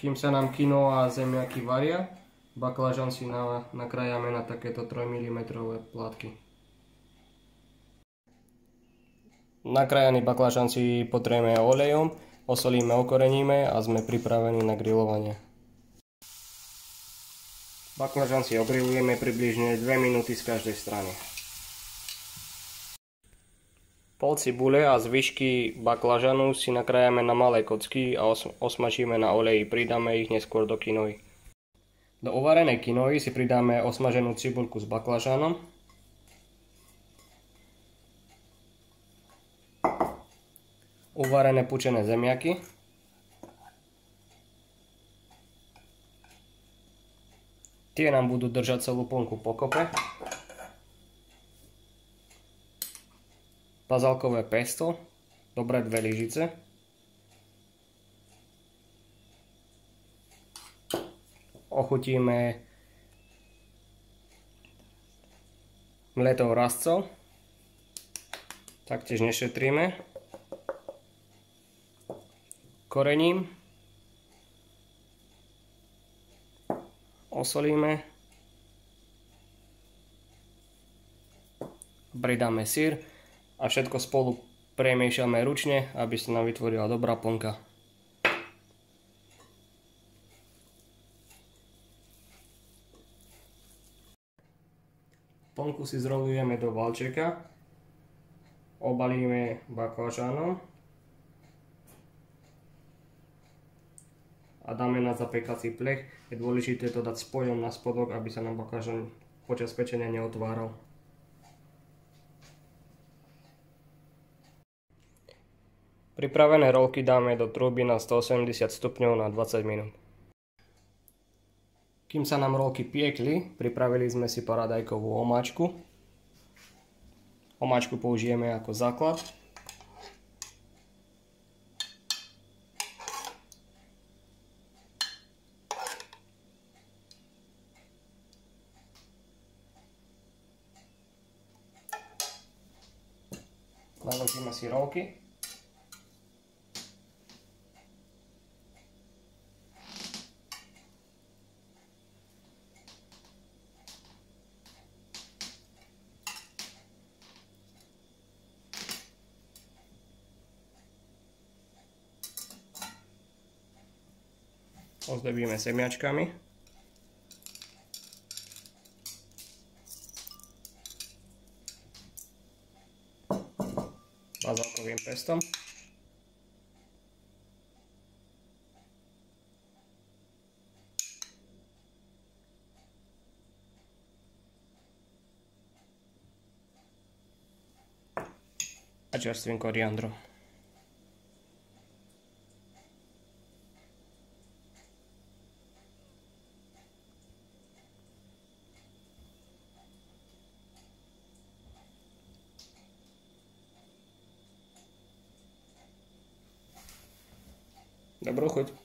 Kým sa nám quinoa a zemiaky varia, baklažan si nakrájame na takéto 3 mm plátky. Nakrájaný baklažan si potrieme olejom, osolíme, okoreníme a sme pripravení na grilovanie. Baklažan si ogrilujeme približne 2 minúty z každej strany. Pol cibule a zvyšky baklažanu si nakrájame na malé kocky a osmažíme na oleji, pridáme ich neskôr do quinoy. Do uvarenej quinoy si pridáme osmaženú cibulku s baklažanom, uvarené pučené zemiaky, tie nám budú držať celú plnku pokope, bazalkové pesto, dobré 2 lyžice, ochutíme mletou rastcou, taktiež nešetríme, korením, osolíme, pridáme syr a všetko spolu premiešame ručne, aby sa nám vytvorila dobrá plnka. Plnku si zrolujeme do valčeka, obalíme baklažanom a dáme na zapekací plech. Je dôležité to dať spojom na spodok, aby sa nám baklažan počas pečenia neotváral. Pripravené rolky dáme do trúby na 180 stupňov na 20 minút. Kým sa nám rolky piekli, pripravili sme si paradajkovú omáčku. Omáčku použijeme ako základ. Naložíme si rolky. Ozdobíme semiačkami. Bazalkovým pestom. A čerstvým koriandrom. Dobrú chuť.